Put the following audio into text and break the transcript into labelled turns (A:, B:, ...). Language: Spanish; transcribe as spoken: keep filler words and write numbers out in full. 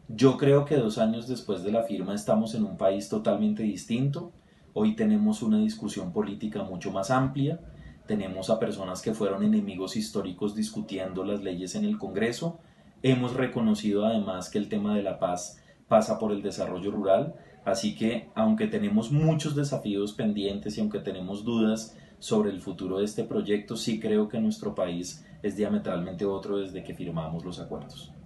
A: Yo creo que dos años después de la firma estamos en un país totalmente distinto. Hoy tenemos una discusión política mucho más amplia. Tenemos a personas que fueron enemigos históricos discutiendo las leyes en el Congreso. Hemos reconocido además que el tema de la paz pasa por el desarrollo rural. Así que, aunque tenemos muchos desafíos pendientes y aunque tenemos dudas sobre el futuro de este proyecto, sí creo que nuestro país es diametralmente otro desde que firmamos los acuerdos.